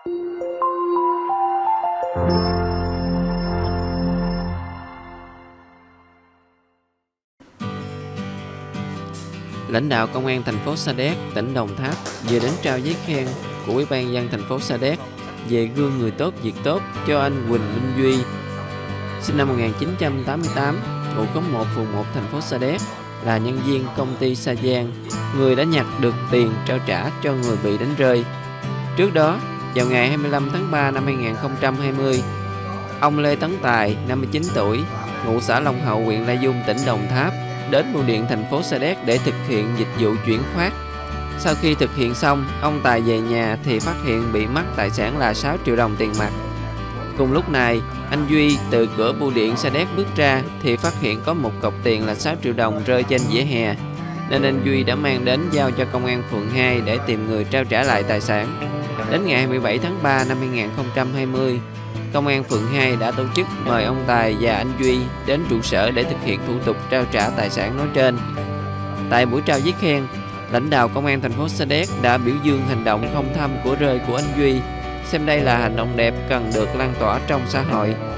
Lãnh đạo Công an thành phố Sa Đéc, tỉnh Đồng Tháp vừa đến trao giấy khen của Ủy ban nhân dân thành phố Sa Đéc về gương người tốt việc tốt cho anh Huỳnh Minh Duy, sinh năm 1988, ngụ khóm 1 phường 1 thành phố Sa Đéc, là nhân viên công ty Sa Giang, người đã nhặt được tiền trao trả cho người bị đánh rơi. Trước đó, vào ngày 25 tháng 3 năm 2020, ông Lê Tấn Tài, 59 tuổi, ngụ xã Long Hậu, huyện La Dung, tỉnh Đồng Tháp, đến bưu điện thành phố Sa Đéc để thực hiện dịch vụ chuyển phát. Sau khi thực hiện xong, ông Tài về nhà thì phát hiện bị mất tài sản là 6 triệu đồng tiền mặt. Cùng lúc này, anh Duy từ cửa bưu điện Sa Đéc bước ra thì phát hiện có một cọc tiền là 6 triệu đồng rơi trên vỉa hè, nên anh Duy đã mang đến giao cho công an phường 2 để tìm người trao trả lại tài sản. Đến ngày 27 tháng 3 năm 2020, Công an phường 2 đã tổ chức mời ông Tài và anh Duy đến trụ sở để thực hiện thủ tục trao trả tài sản nói trên. Tại buổi trao giấy khen, lãnh đạo Công an thành phố Sa Đéc đã biểu dương hành động không thăm của rơi của anh Duy, xem đây là hành động đẹp cần được lan tỏa trong xã hội.